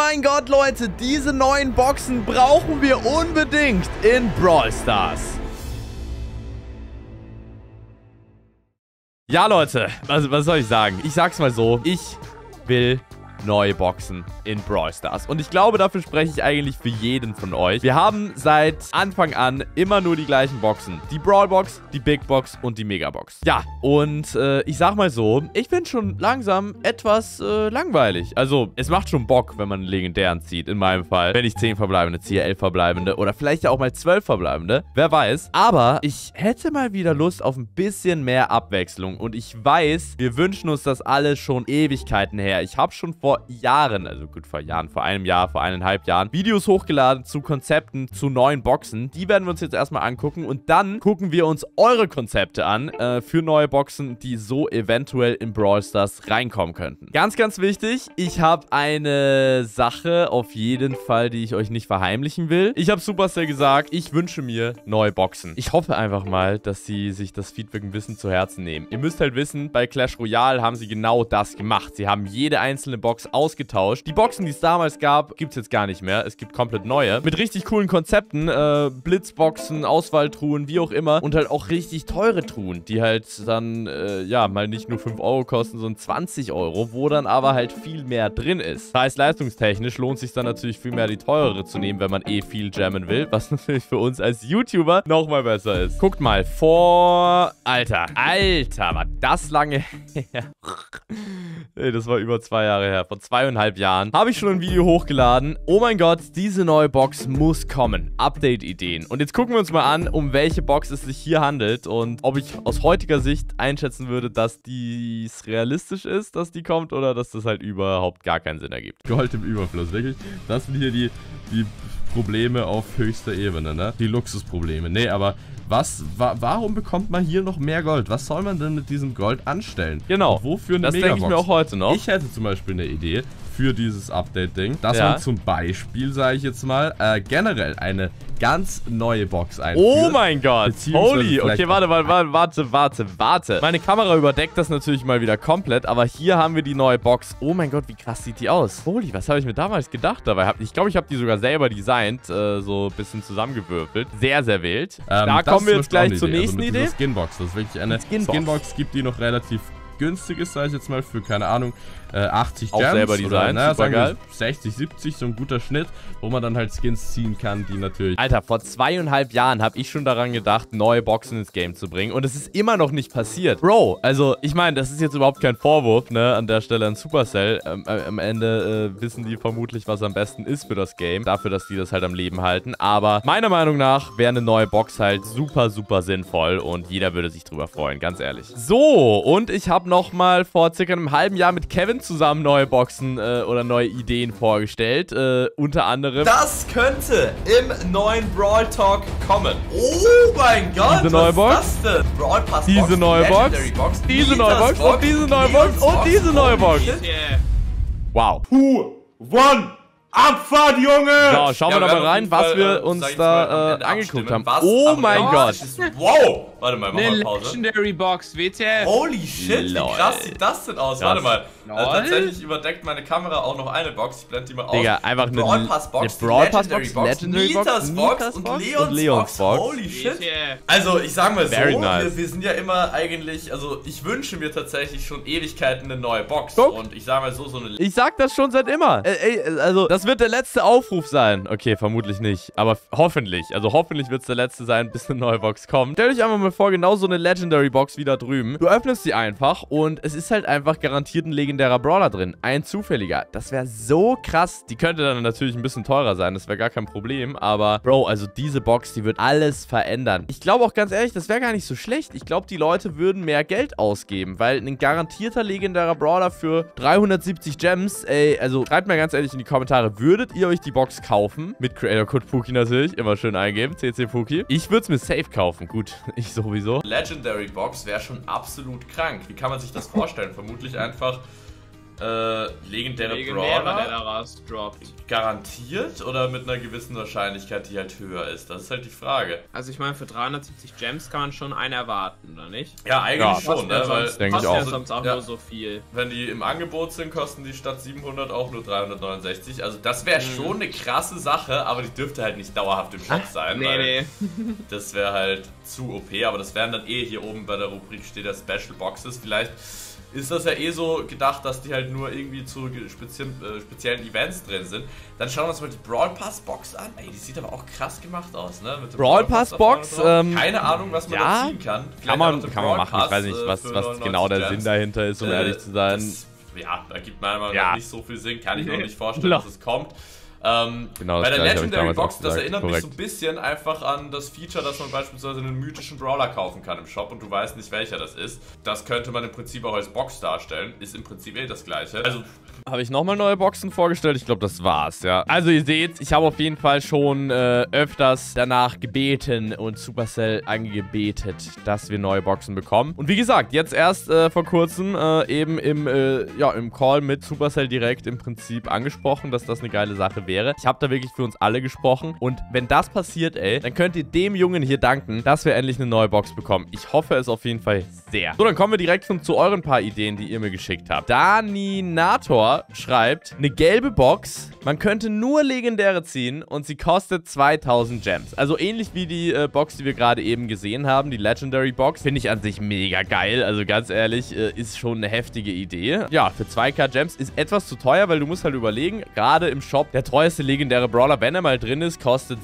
mein Gott, Leute, diese neuen Boxen brauchen wir unbedingt in Brawl Stars. Ja, Leute, was soll ich sagen? Ich sag's mal so, ich will neue Boxen in Brawl Stars. Und ich glaube, dafür spreche ich eigentlich für jeden von euch. Wir haben seit Anfang an immer nur die gleichen Boxen. Die Brawl Box, die Big Box und die Mega Box. Ja, und ich sag mal so, ich bin schon langsam etwas langweilig. Also, es macht schon Bock, wenn man einen legendären zieht, in meinem Fall. Wenn ich 10 verbleibende ziehe, 11 verbleibende oder vielleicht auch mal 12 verbleibende. Wer weiß. Aber ich hätte mal wieder Lust auf ein bisschen mehr Abwechslung. Und ich weiß, wir wünschen uns das alles schon Ewigkeiten her. Ich habe schon vor Jahren, also gut vor Jahren, vor einem Jahr, vor 1,5 Jahren, Videos hochgeladen zu Konzepten, zu neuen Boxen. Die werden wir uns jetzt erstmal angucken und dann gucken wir uns eure Konzepte an für neue Boxen, die so eventuell in Brawl Stars reinkommen könnten. Ganz, ganz wichtig, ich habe eine Sache auf jeden Fall, die ich euch nicht verheimlichen will. Ich habe Supercell gesagt, ich wünsche mir neue Boxen. Ich hoffe einfach mal, dass sie sich das Feedback ein bisschen zu Herzen nehmen. Ihr müsst halt wissen, bei Clash Royale haben sie genau das gemacht. Sie haben jede einzelne Box ausgetauscht. Die Boxen, die es damals gab, gibt es jetzt gar nicht mehr. Es gibt komplett neue. Mit richtig coolen Konzepten. Blitzboxen, Auswahltruhen, wie auch immer. Und halt auch richtig teure Truhen, die halt dann, ja, mal nicht nur 5 Euro kosten, sondern 20 Euro, wo dann aber halt viel mehr drin ist. Preis-leistungstechnisch lohnt sich dann natürlich viel mehr die teurere zu nehmen, wenn man eh viel jammen will. Was natürlich für uns als YouTuber nochmal besser ist. Guckt mal, Alter, war das lange her. Ey, das war über 2 Jahre her. Vor 2,5 Jahren habe ich schon ein Video hochgeladen. Oh mein Gott, diese neue Box muss kommen. Update-Ideen. Und jetzt gucken wir uns mal an, um welche Box es sich hier handelt und ob ich aus heutiger Sicht einschätzen würde, dass dies realistisch ist, dass die kommt oder dass das halt überhaupt gar keinen Sinn ergibt. Gold im Überfluss, wirklich. Das sind hier die Probleme auf höchster Ebene, ne? Die Luxusprobleme. Nee, aber warum bekommt man hier noch mehr Gold? Was soll man denn mit diesem Gold anstellen? Genau. Und wofür eine Megabox? Das denke ich mir auch heute noch. Ich hätte zum Beispiel eine Idee für dieses Update-Ding, dass man zum Beispiel, sage ich jetzt mal, generell eine ganz neue Box einführt. Oh mein Gott. Holy. Okay, warte. Meine Kamera überdeckt das natürlich mal wieder komplett, aber hier haben wir die neue Box. Oh mein Gott, wie krass sieht die aus? Holy, was habe ich mir damals gedacht dabei? Ich glaube, ich habe die sogar selber designt, so ein bisschen zusammengewürfelt. Sehr, sehr wild. Da kommen wir jetzt gleich zur nächsten Idee. Skinbox, das ist wirklich eine Skinbox gibt, die noch relativ günstig ist, sage ich jetzt mal, für, keine Ahnung, 80 Gems. Auch selber Design, oder, super geil. 60, 70, so ein guter Schnitt, wo man dann halt Skins ziehen kann, die natürlich... Alter, vor 2,5 Jahren habe ich schon daran gedacht, neue Boxen ins Game zu bringen und es ist immer noch nicht passiert. Bro, also, ich meine, das ist jetzt überhaupt kein Vorwurf, ne, an der Stelle an Supercell. Am Ende wissen die vermutlich, was am besten ist für das Game, dafür, dass die das halt am Leben halten, aber meiner Meinung nach wäre eine neue Box halt super, super sinnvoll und jeder würde sich drüber freuen, ganz ehrlich. So, und ich habe noch mal vor circa einem halben Jahr mit Kevin zusammen neue Boxen oder neue Ideen vorgestellt. Unter anderem... Das könnte im neuen Brawl Talk kommen. Oh mein Gott, diese neue Box, was ist das denn? Brawl Pass Box, diese neue Box, diese neue Box und diese neue Box und diese neue Box. Wow. Who won? Abfahrt, Junge! So, schauen wir da mal rein, was wir uns da angeguckt haben. Oh mein Gott. Wow! Warte mal, mach mal Pause. Legendary Box, WTF. Holy shit, wie krass sieht das denn aus? Warte mal. Tatsächlich überdeckt meine Kamera auch noch eine Box. Ich blende die mal aus. Digga, einfach eine Brawl Pass Box, Legendary Box, Nitas Box und Leons Box. Holy shit. Also, ich sag mal so, wir sind ja immer eigentlich, also ich wünsche mir tatsächlich schon Ewigkeiten eine neue Box. Und ich sag mal so, eine... Ich sag das schon seit immer. Also, das wird der letzte Aufruf sein. Okay, vermutlich nicht. Aber hoffentlich. Also hoffentlich wird es der letzte sein, bis eine neue Box kommt. Stell euch einfach mal vor, genau so eine Legendary Box wie da drüben. Du öffnest sie einfach und es ist halt einfach garantiert ein legendärer Brawler drin. Ein zufälliger. Das wäre so krass. Die könnte dann natürlich ein bisschen teurer sein. Das wäre gar kein Problem. Aber, Bro, also diese Box, die wird alles verändern. Ich glaube auch ganz ehrlich, das wäre gar nicht so schlecht. Ich glaube, die Leute würden mehr Geld ausgeben, weil ein garantierter legendärer Brawler für 370 Gems, ey, also schreibt mir ganz ehrlich in die Kommentare, würdet ihr euch die Box kaufen? Mit Creator Code Puki natürlich. Immer schön eingeben. CC Puki. Ich würde es mir safe kaufen. Gut, ich sowieso. Legendary Box wäre schon absolut krank. Wie kann man sich das vorstellen? Vermutlich einfach legendäre der Brawler da rausdroppt. garantiert oder mit einer gewissen Wahrscheinlichkeit, die halt höher ist? Das ist halt die Frage. Also ich meine, für 370 Gems kann man schon einen erwarten, oder nicht? Ja, eigentlich schon, ne? Weil Denke ich auch. Sonst auch nur so viel. Wenn die im Angebot sind, kosten die statt 700 auch nur 369. Also das wäre schon eine krasse Sache, aber die dürfte halt nicht dauerhaft im Shop sein. Nee. Das wäre halt zu OP, aber das wären dann hier oben bei der Rubrik steht ja Special Boxes. Vielleicht ist das ja so gedacht, dass die halt nur irgendwie zu speziellen Events drin sind. Dann schauen wir uns mal die Brawl Pass Box an. Ey, die sieht aber auch krass gemacht aus, ne? Mit Brawl Pass Box? Keine Ahnung, was man da ziehen kann. Kann man machen. Ich weiß nicht, was genau der Sinn dahinter ist, um ehrlich zu sein. Ja, da gibt meiner Meinung nach nicht so viel Sinn. Kann ich mir noch nicht vorstellen, dass es kommt. Genau, bei der Legendary Box, das gesagt. erinnert mich so ein bisschen einfach an das Feature, dass man beispielsweise einen mythischen Brawler kaufen kann im Shop und du weißt nicht, welcher das ist. Das könnte man im Prinzip auch als Box darstellen. Ist im Prinzip das gleiche. Also habe ich nochmal neue Boxen vorgestellt? Ich glaube, das war's, ja. Also ihr seht, ich habe auf jeden Fall schon öfters danach gebeten und Supercell angebetet, dass wir neue Boxen bekommen. Und wie gesagt, jetzt erst vor kurzem eben im Call mit Supercell direkt im Prinzip angesprochen, dass das eine geile Sache wäre. Ich habe da wirklich für uns alle gesprochen. Und wenn das passiert, ey, dann könnt ihr dem Jungen hier danken, dass wir endlich eine neue Box bekommen. Ich hoffe es auf jeden Fall sehr. So, dann kommen wir direkt schon zu euren paar Ideen, die ihr mir geschickt habt. Daninator schreibt, eine gelbe Box, man könnte nur legendäre ziehen und sie kostet 2000 Gems. Also ähnlich wie die Box, die wir gerade eben gesehen haben, die Legendary Box. Finde ich an sich mega geil. Also ganz ehrlich, ist schon eine heftige Idee. Ja, für 2k Gems ist etwas zu teuer, weil du musst halt überlegen, gerade im Shop, der treueste legendäre Brawler, wenn er mal drin ist, kostet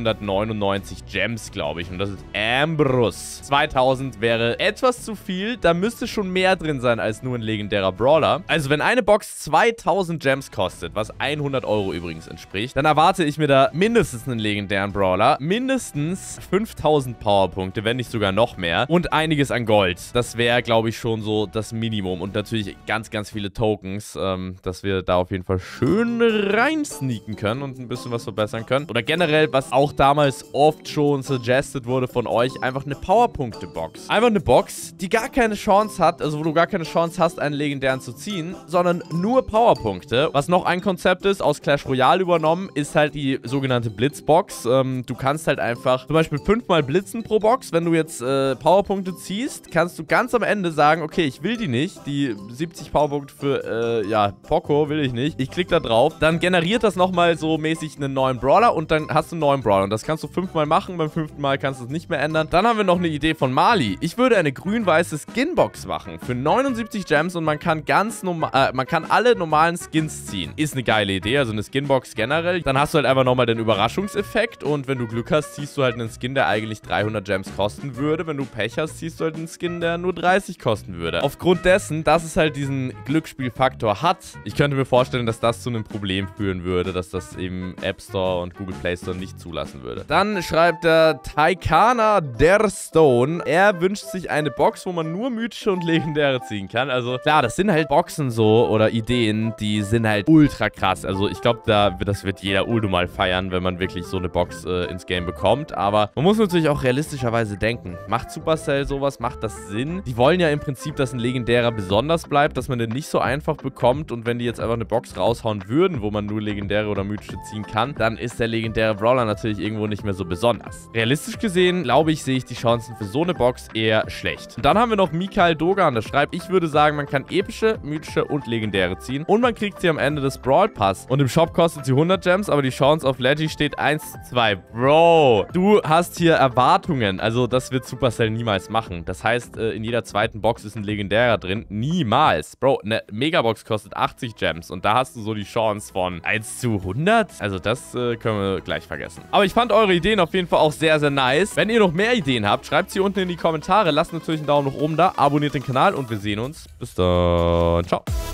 699 Gems, glaube ich. Und das ist Ambrose. 2000 wäre etwas zu viel. Da müsste schon mehr drin sein als nur ein legendärer Brawler. Also wenn eine Box 2000 Gems kostet, was 100 Euro übrigens entspricht, dann erwarte ich mir da mindestens einen legendären Brawler, mindestens 5000 Powerpunkte, wenn nicht sogar noch mehr und einiges an Gold. Das wäre, glaube ich, schon so das Minimum und natürlich ganz, ganz viele Tokens, dass wir da auf jeden Fall schön reinsneaken können und ein bisschen was verbessern können. Oder generell, was auch damals oft schon suggested wurde von euch, einfach eine Powerpunkte-Box. Einfach eine Box, die gar keine Chance hat, also wo du gar keine Chance hast, einen legendären zu ziehen, sondern nur Powerpunkte. Was noch ein Konzept ist, aus Clash Royale übernommen, ist halt die sogenannte Blitzbox. Du kannst halt einfach zum Beispiel 5-mal blitzen pro Box. Wenn du jetzt Powerpunkte ziehst, kannst du ganz am Ende sagen, okay, ich will die nicht. Die 70 Powerpunkte für, Poco will ich nicht. Ich klicke da drauf. Dann generiert das nochmal so mäßig einen neuen Brawler und dann hast du einen neuen Brawler. Und das kannst du 5-mal machen. Beim 5. Mal kannst du es nicht mehr ändern. Dann haben wir noch eine Idee von Mali. Ich würde eine grün-weiße Skinbox machen für 79 Gems und man kann alle normalen Skins ziehen. Ist eine geile Idee, also eine Skinbox generell. Dann hast du halt einfach nochmal den Überraschungseffekt und wenn du Glück hast, ziehst du halt einen Skin, der eigentlich 300 Gems kosten würde. Wenn du Pech hast, ziehst du halt einen Skin, der nur 30 kosten würde. Aufgrund dessen, dass es halt diesen Glücksspielfaktor hat, ich könnte mir vorstellen, dass das zu einem Problem führen würde, dass das eben App Store und Google Play Store nicht zulassen würde. Dann schreibt der Taikana der Stone, er wünscht sich eine Box, wo man nur mythische und legendäre ziehen kann. Also klar, das sind halt Boxen so oder Ideen, die sind halt ultra krass. Also ich glaube, das wird jeder Uldo mal feiern, wenn man wirklich so eine Box ins Game bekommt. Aber man muss natürlich auch realistischerweise denken. Macht Supercell sowas? Macht das Sinn? Die wollen ja im Prinzip, dass ein legendärer besonders bleibt, dass man den nicht so einfach bekommt. Und wenn die jetzt einfach eine Box raushauen würden, wo man nur legendäre oder mythische ziehen kann, dann ist der legendäre Brawler natürlich irgendwo nicht mehr so besonders. Realistisch gesehen, glaube ich, sehe ich die Chancen für so eine Box eher schlecht. Und dann haben wir noch Mikael Dogan, der schreibt, ich würde sagen, man kann epische, mythische und legendäre ziehen. Und man kriegt sie am Ende des Brawl Pass. Und im Shop kostet sie 100 Gems, aber die Chance auf Leggy steht 1:2. Bro, du hast hier Erwartungen. Also das wird Supercell niemals machen. Das heißt, in jeder zweiten Box ist ein legendärer drin. Niemals. Bro, eine Megabox kostet 80 Gems und da hast du so die Chance von 1:100. Also das können wir gleich vergessen. Aber ich fand eure Ideen auf jeden Fall auch sehr, sehr nice. Wenn ihr noch mehr Ideen habt, schreibt sie unten in die Kommentare. Lasst natürlich einen Daumen nach oben da, abonniert den Kanal und wir sehen uns. Bis dann. Ciao.